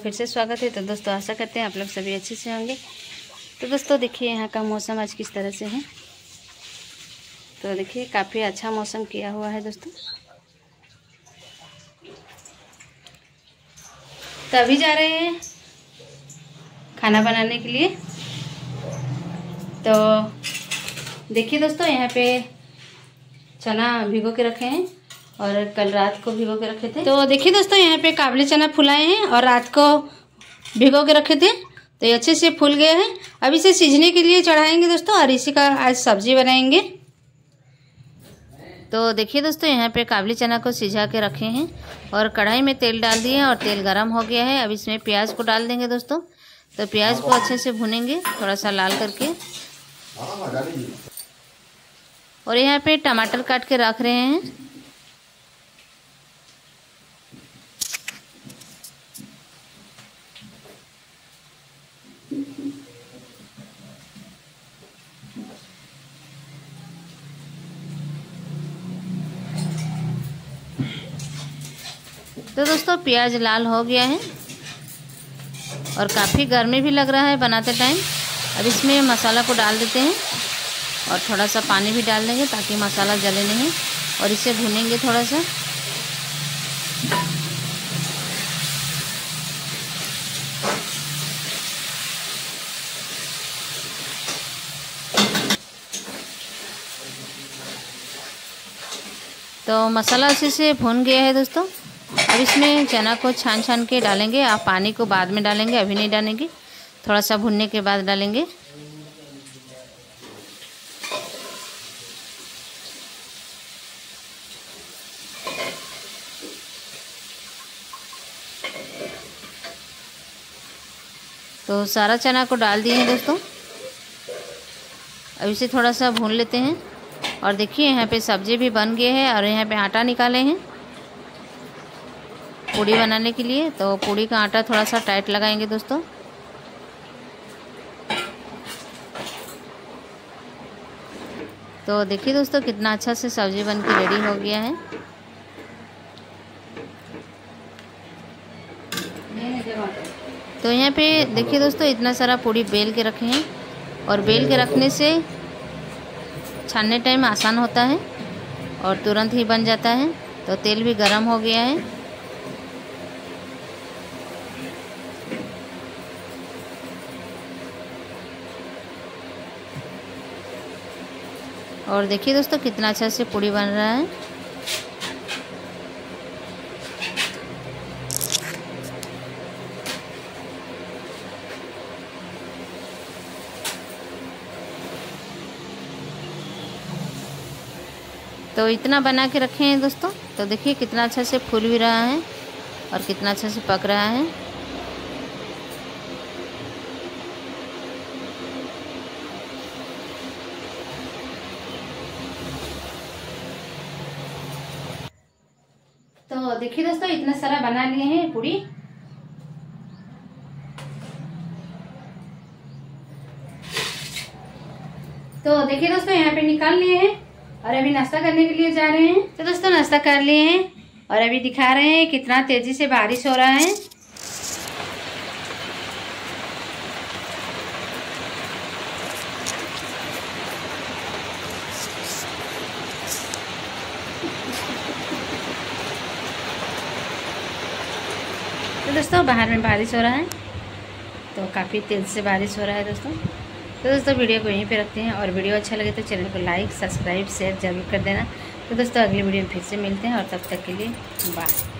फिर से स्वागत है। तो दोस्तों आशा करते हैं आप लोग सभी अच्छे से होंगे। तो दोस्तों देखिए यहाँ का मौसम आज किस तरह से है। तो देखिए काफ़ी अच्छा मौसम किया हुआ है दोस्तों। तो अभी जा रहे हैं खाना बनाने के लिए। तो देखिए दोस्तों यहाँ पे चना भिगो के रखे हैं और कल रात को भिगो के रखे थे। तो देखिए दोस्तों यहाँ पे काबुली चना फुलाए हैं और रात को भिगो के रखे थे, तो ये अच्छे से फूल गए हैं। अब इसे सीझने के लिए चढ़ाएंगे दोस्तों और इसी का आज सब्जी बनाएंगे। तो देखिए दोस्तों यहाँ पे काबुली चना को सिझा के रखे हैं और कढ़ाई में तेल डाल दिए और तेल गरम हो गया है। अब इसमें प्याज को डाल देंगे दोस्तों। तो प्याज को अच्छे से भुनेंगे थोड़ा सा लाल करके। और यहाँ पे टमाटर काट के रख रहे हैं। तो दोस्तों प्याज लाल हो गया है और काफ़ी गर्मी भी लग रहा है बनाते टाइम। अब इसमें मसाला को डाल देते हैं और थोड़ा सा पानी भी डाल देंगे ताकि मसाला जले नहीं, और इसे भूनेंगे थोड़ा सा। तो मसाला अच्छे से भून गया है दोस्तों। अब इसमें चना को छान के डालेंगे। आप पानी को बाद में डालेंगे, अभी नहीं डालेंगे, थोड़ा सा भुनने के बाद डालेंगे। तो सारा चना को डाल दिए हैं दोस्तों। अब इसे थोड़ा सा भून लेते हैं। और देखिए यहाँ पे सब्जी भी बन गई है और यहाँ पे आटा निकाले हैं पूड़ी बनाने के लिए। तो पूड़ी का आटा थोड़ा सा टाइट लगाएंगे दोस्तों। तो देखिए दोस्तों कितना अच्छा से सब्जी बन के रेडी हो गया है। तो यहाँ पे देखिए दोस्तों इतना सारा पूड़ी बेल के रखे हैं और बेल के रखने से छानने टाइम आसान होता है और तुरंत ही बन जाता है। तो तेल भी गरम हो गया है। और देखिए दोस्तों कितना अच्छा से पूड़ी बन रहा है। तो इतना बना के रखे हैं दोस्तों। तो देखिए कितना अच्छा से फूल भी रहा है और कितना अच्छा से पक रहा है। तो देखिए दोस्तों इतना सारा बना लिए हैं पूड़ी। तो देखिए दोस्तों यहाँ पे निकाल लिए हैं और अभी नाश्ता करने के लिए जा रहे हैं। तो दोस्तों नाश्ता कर लिए हैं और अभी दिखा रहे हैं कितना तेजी से बारिश हो रहा है। तो दोस्तों बाहर में बारिश हो रहा है, तो काफ़ी तेज से बारिश हो रहा है दोस्तों। तो दोस्तों वीडियो को यहीं पे रखते हैं और वीडियो अच्छा लगे तो चैनल को लाइक सब्सक्राइब शेयर जरूर कर देना। तो दोस्तों अगली वीडियो में फिर से मिलते हैं और तब तक के लिए बाय।